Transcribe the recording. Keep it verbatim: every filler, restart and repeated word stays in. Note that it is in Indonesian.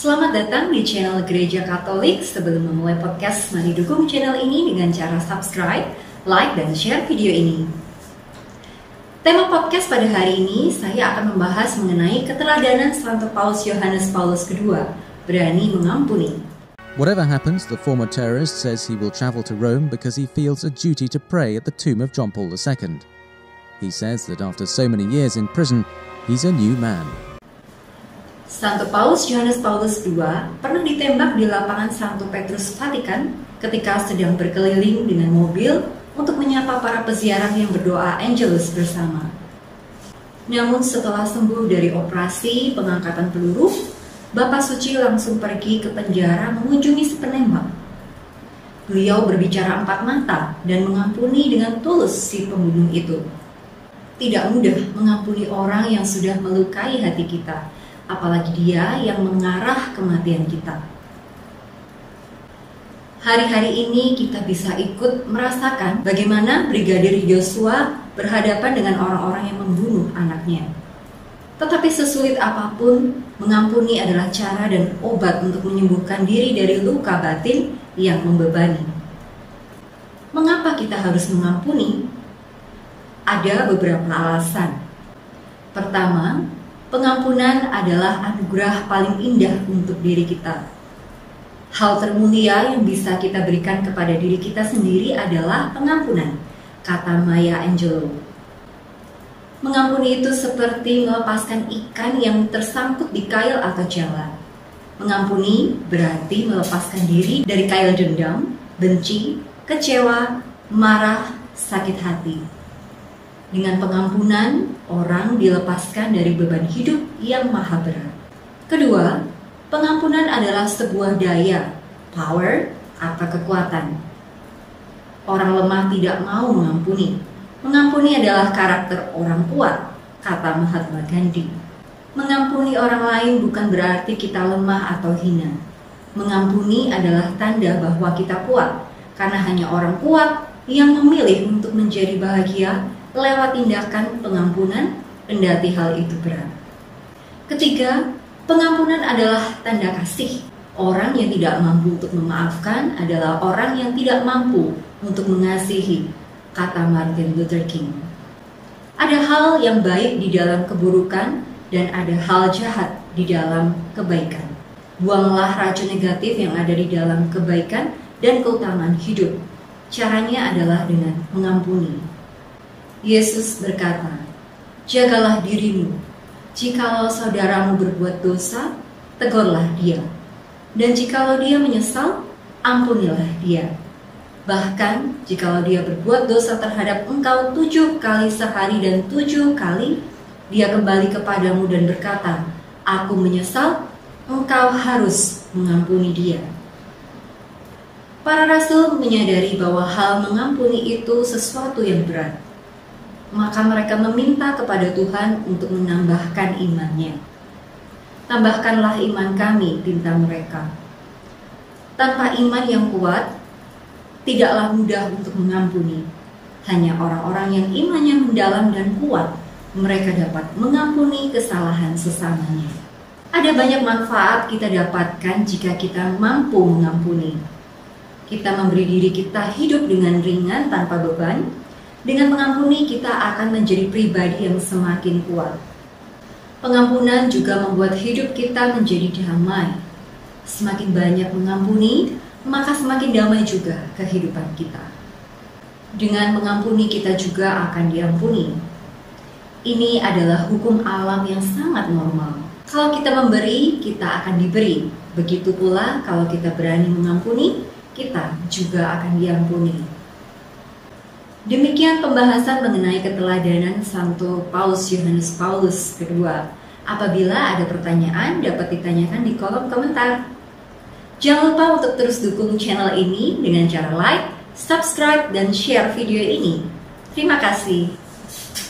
Selamat datang di channel Gereja Katolik. Sebelum memulai podcast, mari dukung channel ini dengan cara subscribe, like, dan share video ini. Tema podcast pada hari ini, saya akan membahas mengenai keteladanan Santo Paus Yohanes Paulus kedua, berani mengampuni. Whatever happens, the former terrorist says he will travel to Rome because he feels a duty to pray at the tomb of John Paul the Second. He says that after so many years in prison, he's a new man. Santo Paus Yohanes Paulus kedua pernah ditembak di lapangan Santo Petrus Vatikan ketika sedang berkeliling dengan mobil untuk menyapa para peziarah yang berdoa Angelus bersama. Namun setelah sembuh dari operasi pengangkatan peluru, Bapak Suci langsung pergi ke penjara mengunjungi si penembak. Beliau berbicara empat mata dan mengampuni dengan tulus si pembunuh itu. Tidak mudah mengampuni orang yang sudah melukai hati kita, apalagi dia yang mengarah kematian kita. Hari-hari ini kita bisa ikut merasakan bagaimana Brigadir Yosua berhadapan dengan orang-orang yang membunuh anaknya. Tetapi sesulit apapun, mengampuni adalah cara dan obat untuk menyembuhkan diri dari luka batin yang membebani. Mengapa kita harus mengampuni? Ada beberapa alasan. Pertama, pengampunan adalah anugerah paling indah untuk diri kita. Hal termulia yang bisa kita berikan kepada diri kita sendiri adalah pengampunan, kata Maya Angelou. Mengampuni itu seperti melepaskan ikan yang tersangkut di kail atau jala. Mengampuni berarti melepaskan diri dari kail dendam, benci, kecewa, marah, sakit hati. Dengan pengampunan, orang dilepaskan dari beban hidup yang maha berat. Kedua, pengampunan adalah sebuah daya, power, atau kekuatan. Orang lemah tidak mau mengampuni. Mengampuni adalah karakter orang kuat, kata Mahatma Gandhi. Mengampuni orang lain bukan berarti kita lemah atau hina. Mengampuni adalah tanda bahwa kita kuat, karena hanya orang kuat yang memilih untuk menjadi bahagia lewat tindakan pengampunan, kendati hal itu berat. Ketiga, pengampunan adalah tanda kasih. Orang yang tidak mampu untuk memaafkan adalah orang yang tidak mampu untuk mengasihi, kata Martin Luther King. Ada hal yang baik di dalam keburukan dan ada hal jahat di dalam kebaikan. Buanglah racun negatif yang ada di dalam kebaikan dan keutamaan hidup. Caranya adalah dengan mengampuni. Yesus berkata, "Jagalah dirimu. Jikalau saudaramu berbuat dosa, tegurlah dia. Dan jikalau dia menyesal, ampunilah dia. Bahkan jikalau dia berbuat dosa terhadap engkau tujuh kali sehari dan tujuh kali, dia kembali kepadamu dan berkata, 'Aku menyesal,' engkau harus mengampuni dia." Para rasul menyadari bahwa hal mengampuni itu sesuatu yang berat. Maka mereka meminta kepada Tuhan untuk menambahkan imannya. "Tambahkanlah iman kami," pinta mereka. Tanpa iman yang kuat, tidaklah mudah untuk mengampuni. Hanya orang-orang yang imannya mendalam dan kuat, mereka dapat mengampuni kesalahan sesamanya. Ada banyak manfaat kita dapatkan jika kita mampu mengampuni. Kita memberi diri kita hidup dengan ringan tanpa beban. Dengan mengampuni kita akan menjadi pribadi yang semakin kuat. Pengampunan juga membuat hidup kita menjadi damai. Semakin banyak mengampuni, maka semakin damai juga kehidupan kita. Dengan mengampuni kita juga akan diampuni. Ini adalah hukum alam yang sangat normal. Kalau kita memberi, kita akan diberi. Begitu pula kalau kita berani mengampuni, kita juga akan diampuni. Demikian pembahasan mengenai keteladanan Santo Paus Yohanes Paulus kedua. Apabila ada pertanyaan, dapat ditanyakan di kolom komentar. Jangan lupa untuk terus dukung channel ini dengan cara like, subscribe, dan share video ini. Terima kasih.